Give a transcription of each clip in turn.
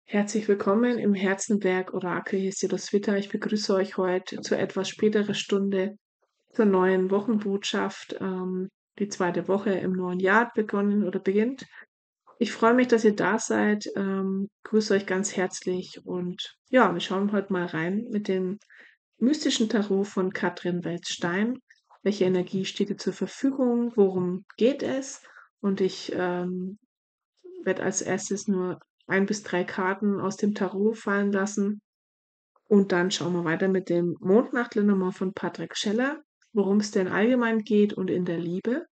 Herzlich willkommen im Herzenberg Orakel. Hier ist Judith. Ich begrüße euch heute zu etwas späterer Stunde zur neuen Wochenbotschaft. Die zweite Woche im neuen Jahr hat begonnen oder beginnt. Ich freue mich, dass ihr da seid. Grüße euch ganz herzlich und ja, wir schauen heute mal rein mit dem mystischen Tarot von Katrin Welz-Stein. Welche Energie steht dir zur Verfügung? Worum geht es? Und ich werde als erstes nur 1 bis 3 Karten aus dem Tarot fallen lassen und dann schauen wir weiter mit dem Mondnacht-Lenormand von Patrick Scheller, worum es denn allgemein geht und in der Liebe.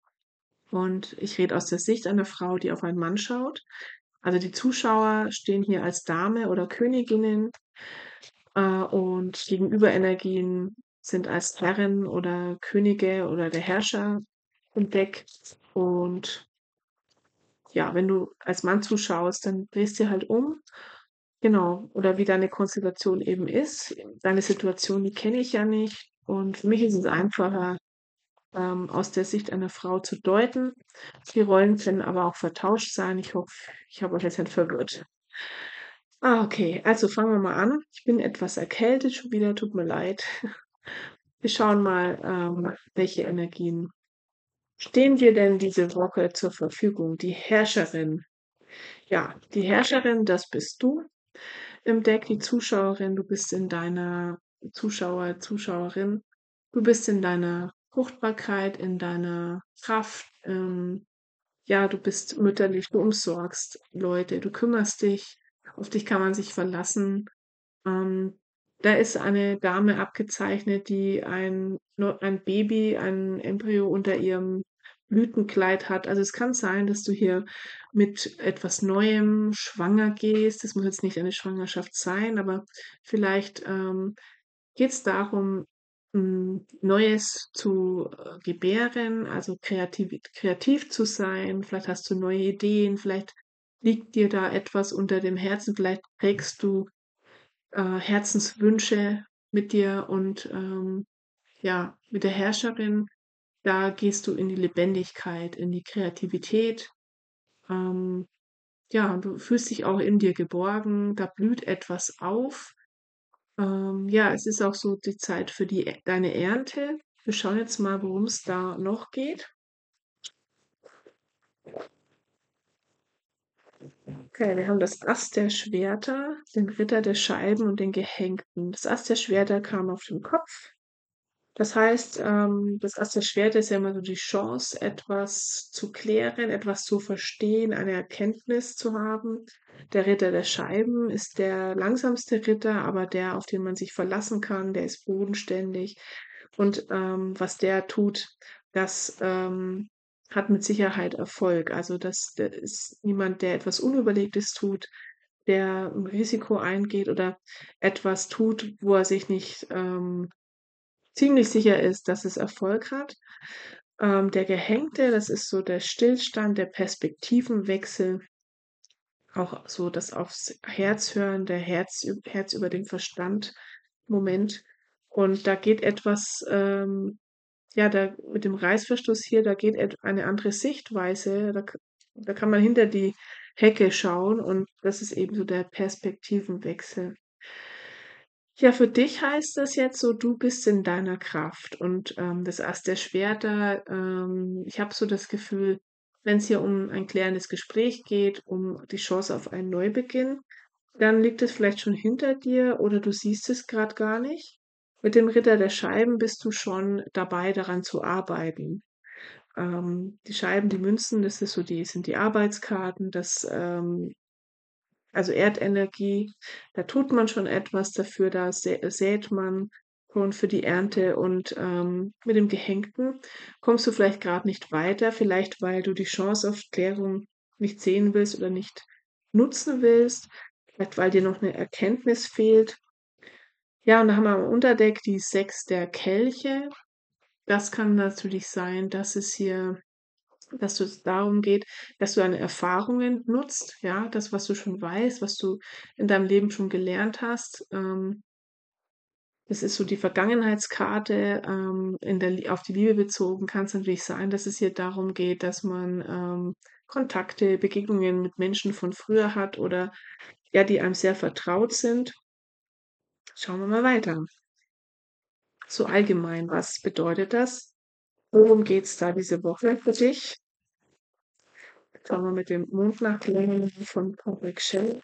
Und ich rede aus der Sicht einer Frau, die auf einen Mann schaut. Also die Zuschauer stehen hier als Dame oder Königinnen und Gegenüberenergien sind als Herren oder Könige oder der Herrscher entdeckt. Und ja, wenn du als Mann zuschaust, dann drehst du dir halt um. Genau, oder wie deine Konstellation eben ist. Deine Situation, die kenne ich ja nicht. Und für mich ist es einfacher, aus der Sicht einer Frau zu deuten. Die Rollen können aber auch vertauscht sein. Ich hoffe, ich habe euch jetzt nicht verwirrt. Okay, also fangen wir mal an. Ich bin etwas erkältet schon wieder, tut mir leid. Wir schauen mal, welche Energien stehen dir denn diese Woche zur Verfügung? Die Herrscherin. Ja, die Herrscherin, das bist du. Im Deck die Zuschauerin, du bist in deiner Zuschauerin, du bist in deiner Fruchtbarkeit, in deiner Kraft, ja, du bist mütterlich, du umsorgst Leute, du kümmerst dich, auf dich kann man sich verlassen. Ähm, Da ist eine Dame abgezeichnet, die ein Baby, ein Embryo unter ihrem Blütenkleid hat. Also es kann sein, dass du hier mit etwas Neuem schwanger gehst. Das muss jetzt nicht eine Schwangerschaft sein, aber vielleicht geht es darum, Neues zu gebären, also kreativ zu sein. Vielleicht hast du neue Ideen, vielleicht liegt dir da etwas unter dem Herzen, vielleicht trägst du Herzenswünsche mit dir und ja, mit der Herrscherin, da gehst du in die Lebendigkeit, in die Kreativität. Ähm, ja, du fühlst dich auch in dir geborgen, da blüht etwas auf. Ja, es ist auch so die Zeit für deine Ernte. Wir schauen jetzt mal, worum es da noch geht. Okay, wir haben das Ass der Schwerter, den Ritter der Scheiben und den Gehängten. Das Ass der Schwerter kam auf den Kopf. Das heißt, das Ass der Schwerter ist ja immer so die Chance, etwas zu klären, etwas zu verstehen, eine Erkenntnis zu haben. Der Ritter der Scheiben ist der langsamste Ritter, aber der, auf den man sich verlassen kann, der ist bodenständig. Und was der tut, das hat mit Sicherheit Erfolg. Also das ist niemand, der etwas Unüberlegtes tut, der ein Risiko eingeht oder etwas tut, wo er sich nicht ziemlich sicher ist, dass es Erfolg hat. Der Gehängte, das ist so der Stillstand, der Perspektivenwechsel, auch so das aufs Herz hören, der Herz über den Verstand Moment. Und da geht etwas, ja, da mit dem Reißverschluss hier, da geht eine andere Sichtweise, da kann man hinter die Hecke schauen und das ist eben so der Perspektivenwechsel. Ja, für dich heißt das jetzt so, du bist in deiner Kraft und, das Ass der Schwerter, ich habe so das Gefühl, wenn es hier um ein klärendes Gespräch geht, um die Chance auf einen Neubeginn, dann liegt es vielleicht schon hinter dir oder du siehst es gerade gar nicht. Mit dem Ritter der Scheiben bist du schon dabei, daran zu arbeiten. Die Scheiben, die Münzen, das ist so sind die Arbeitskarten, also Erdenergie, da tut man schon etwas dafür, da sät man schon für die Ernte und mit dem Gehängten kommst du vielleicht gerade nicht weiter, vielleicht weil du die Chance auf Klärung nicht sehen willst oder nicht nutzen willst, vielleicht weil dir noch eine Erkenntnis fehlt. Ja, und dann haben wir am Unterdeck die 6 der Kelche. Das kann natürlich sein, dass es darum geht, dass du deine Erfahrungen nutzt, ja, das, was du schon weißt, was du in deinem Leben schon gelernt hast. Das ist so die Vergangenheitskarte, auf die Liebe bezogen kann es natürlich sein, dass es hier darum geht, dass man Kontakte, Begegnungen mit Menschen von früher hat oder ja, die einem sehr vertraut sind. Schauen wir mal weiter. So allgemein, was bedeutet das? Worum geht's da diese Woche für dich? Schauen wir mit dem Mondnachtlängen von Patrick Schell.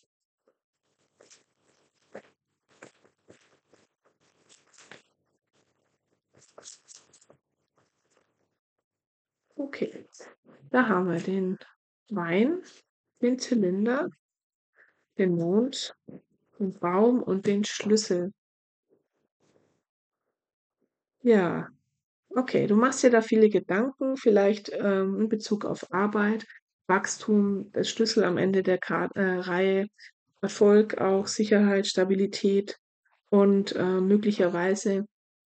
Okay, da haben wir den Wein, den Zylinder, den Mond, den Baum und den Schlüssel. Ja, okay, du machst dir da viele Gedanken, vielleicht in Bezug auf Arbeit, Wachstum, der Schlüssel am Ende der Reihe, Erfolg auch, Sicherheit, Stabilität und möglicherweise,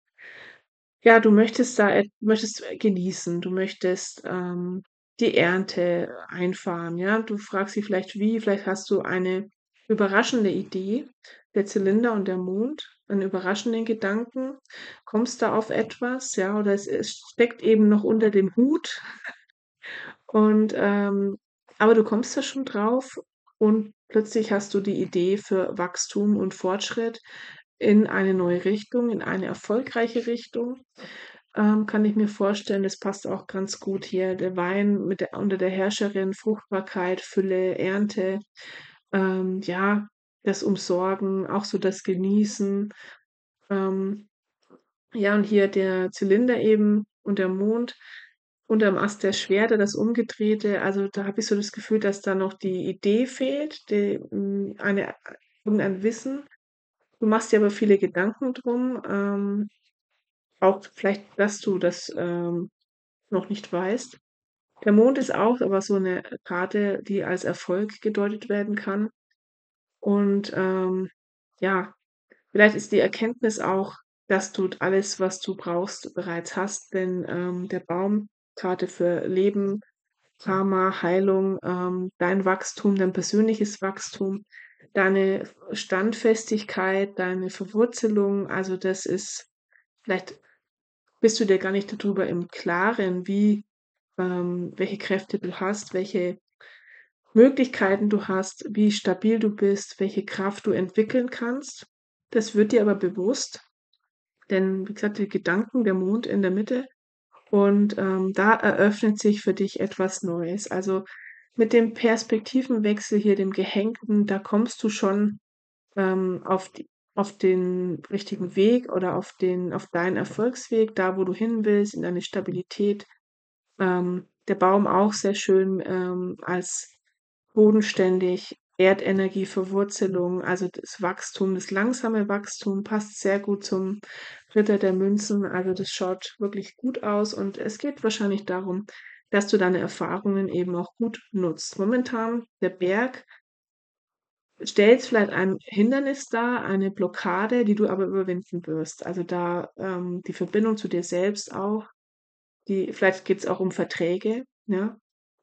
ja, du möchtest möchtest genießen, du möchtest die Ernte einfahren, ja. Du fragst dich vielleicht wie, vielleicht hast du eine überraschende Idee, der Zylinder und der Mond, einen überraschenden Gedanken, kommst da auf etwas, ja, oder es steckt eben noch unter dem Hut und aber du kommst da schon drauf und plötzlich hast du die Idee für Wachstum und Fortschritt in eine neue Richtung, in eine erfolgreiche Richtung. Kann ich mir vorstellen, das passt auch ganz gut hier. Der Wein mit der unter der Herrscherin, Fruchtbarkeit, Fülle, Ernte, ja, das Umsorgen, auch so das Genießen. Ähm, ja, und hier der Zylinder eben und der Mond unterm Ast der Schwerter, das Umgedrehte. Also da habe ich so das Gefühl, dass da noch die Idee fehlt, irgendein Wissen. Du machst dir aber viele Gedanken drum, auch vielleicht, dass du das noch nicht weißt. Der Mond ist auch aber so eine Karte, die als Erfolg gedeutet werden kann. Und ja, vielleicht ist die Erkenntnis auch, dass du alles, was du brauchst, bereits hast, denn der Baum, Karte für Leben, Karma, Heilung, dein Wachstum, dein persönliches Wachstum, deine Standfestigkeit, deine Verwurzelung. Also das ist, vielleicht bist du dir gar nicht darüber im Klaren, wie, welche Kräfte du hast, welche Möglichkeiten du hast, wie stabil du bist, welche Kraft du entwickeln kannst. Das wird dir aber bewusst, denn wie gesagt, die Gedanken, der Mond in der Mitte und da eröffnet sich für dich etwas Neues. Also mit dem Perspektivenwechsel hier, dem Gehängten, da kommst du schon auf den richtigen Weg oder auf deinen Erfolgsweg, da wo du hin willst, in deine Stabilität. Der Baum auch sehr schön als bodenständig, Erdenergie, Verwurzelung, also das Wachstum, das langsame Wachstum passt sehr gut zum Ritter der Münzen. Also das schaut wirklich gut aus und es geht wahrscheinlich darum, dass du deine Erfahrungen eben auch gut nutzt. Momentan der Berg stellt vielleicht ein Hindernis dar, eine Blockade, die du aber überwinden wirst. Also da die Verbindung zu dir selbst auch, die vielleicht geht es auch um Verträge, ja,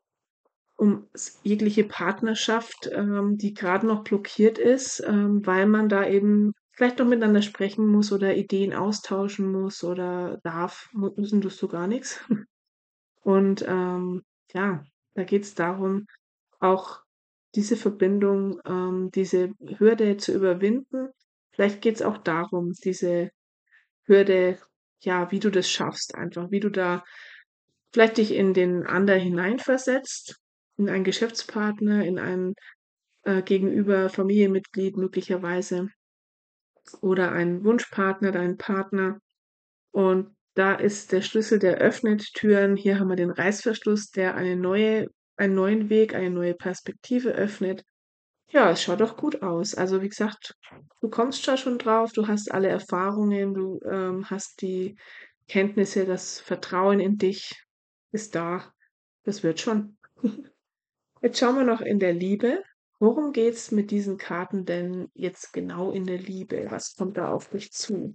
um jegliche Partnerschaft, die gerade noch blockiert ist, weil man da eben vielleicht noch miteinander sprechen muss oder Ideen austauschen muss oder darf. Müssen tust du gar nichts. Und ja, da geht es darum, auch diese Verbindung, diese Hürde zu überwinden. Vielleicht geht es auch darum, diese Hürde, ja, wie du das schaffst einfach, wie du da vielleicht dich in den anderen hineinversetzt, in einen Geschäftspartner, in ein Gegenüber Familienmitglied möglicherweise oder einen Wunschpartner, deinen Partner. Und da ist der Schlüssel, der öffnet Türen. Hier haben wir den Reißverschluss, der einen neuen Weg, eine neue Perspektive öffnet. Ja, es schaut doch gut aus. Also wie gesagt, du kommst da schon drauf, du hast alle Erfahrungen, du hast die Kenntnisse, das Vertrauen in dich ist da. Das wird schon. Jetzt schauen wir noch in der Liebe. Worum geht's mit diesen Karten denn jetzt genau in der Liebe? Was kommt da auf dich zu?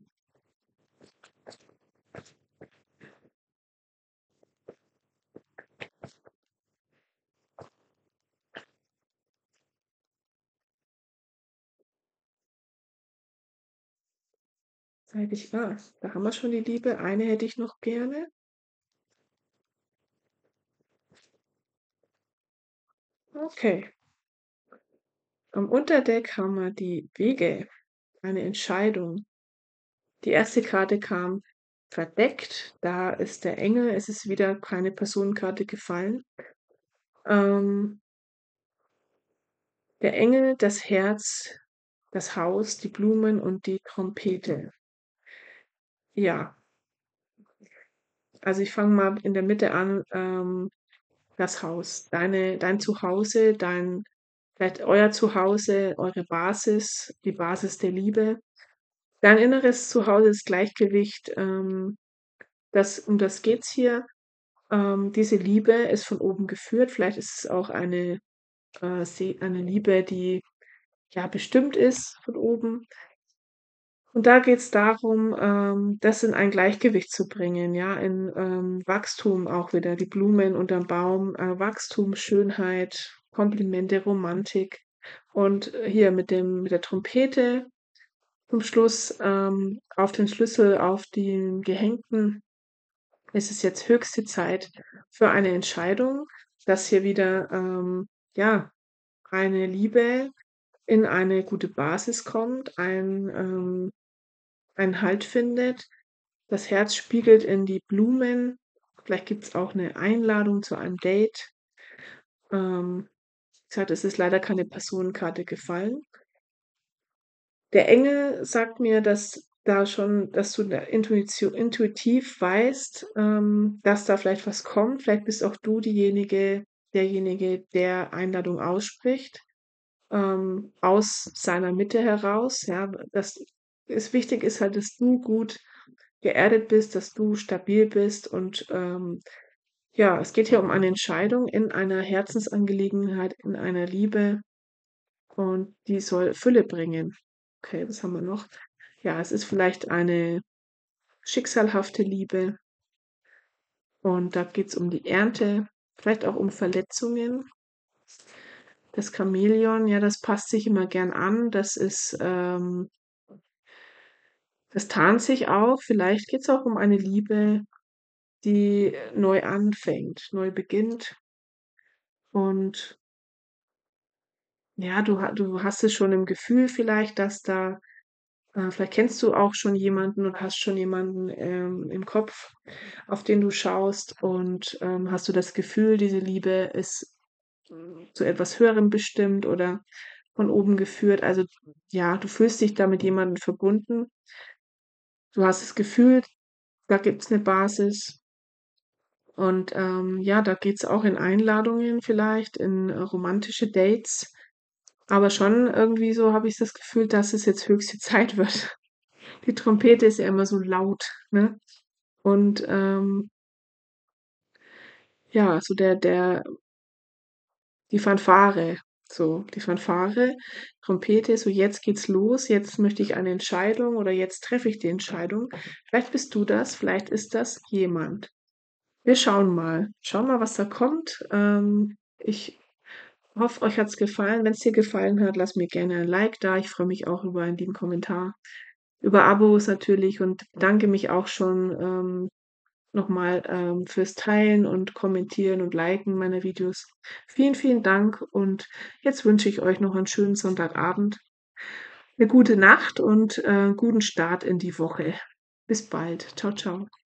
Sag ich, da haben wir schon die Liebe. Eine hätte ich noch gerne. Okay. Am Unterdeck haben wir die Wege, eine Entscheidung. Die erste Karte kam verdeckt, da ist der Engel, es ist wieder keine Personenkarte gefallen. Ähm, Der Engel, das Herz, das Haus, die Blumen und die Trompete. Ja, also ich fange mal in der Mitte an, das Haus, dein Zuhause, vielleicht euer Zuhause, eure Basis, die Basis der Liebe. Dein inneres Zuhause, das Gleichgewicht, um das geht's hier. Diese Liebe ist von oben geführt. Vielleicht ist es auch eine Liebe, die ja bestimmt ist von oben. Und da geht's darum, das in ein Gleichgewicht zu bringen, ja, in Wachstum auch wieder, die Blumen unterm Baum, Wachstum, Schönheit, Komplimente, Romantik. Und hier mit der Trompete zum Schluss auf den Schlüssel, auf den gehängten, ist es jetzt höchste Zeit für eine Entscheidung, dass hier wieder ja eine Liebe in eine gute Basis kommt, einen Halt findet. Das Herz spiegelt in die Blumen. Vielleicht gibt es auch eine Einladung zu einem Date. Wie gesagt, es ist leider keine Personenkarte gefallen. Der Engel sagt mir, dass du da intuitiv weißt, dass da vielleicht was kommt. Vielleicht bist auch du derjenige, der Einladung ausspricht, aus seiner Mitte heraus, ja. Das ist wichtig ist halt, dass du gut geerdet bist, dass du stabil bist und, ja, es geht hier um eine Entscheidung in einer Herzensangelegenheit, in einer Liebe und die soll Fülle bringen. Okay, was haben wir noch? Ja, es ist vielleicht eine schicksalhafte Liebe und da geht's um die Ernte, vielleicht auch um Verletzungen. Das Chamäleon, ja, das passt sich immer gern an. Das tarnt sich auch. Vielleicht geht's auch um eine Liebe, die neu anfängt, neu beginnt. Und ja, du hast es schon im Gefühl vielleicht, vielleicht kennst du auch schon jemanden und hast schon jemanden im Kopf, auf den du schaust und hast du das Gefühl, diese Liebe ist zu etwas Höherem bestimmt oder von oben geführt. Also ja, du fühlst dich da mit jemandem verbunden. Du hast das Gefühl, da gibt's eine Basis. Und ja, da geht's auch in Einladungen vielleicht, in romantische Dates. Aber schon irgendwie so habe ich das Gefühl, dass es jetzt höchste Zeit wird. Die Trompete ist ja immer so laut, ne? Und ja, so die Fanfare, die Fanfare, Trompete, so jetzt geht's los, jetzt möchte ich eine Entscheidung oder jetzt treffe ich die Entscheidung. Vielleicht bist du das, vielleicht ist das jemand. Wir schauen mal. Schauen mal, was da kommt. Ich hoffe, euch hat's gefallen. Wenn es dir gefallen hat, lass mir gerne ein Like da. Ich freue mich auch über einen lieben Kommentar, über Abos natürlich und bedanke mich auch schon nochmal fürs Teilen und Kommentieren und Liken meiner Videos. Vielen, vielen Dank und jetzt wünsche ich euch noch einen schönen Sonntagabend, eine gute Nacht und guten Start in die Woche. Bis bald. Ciao, ciao.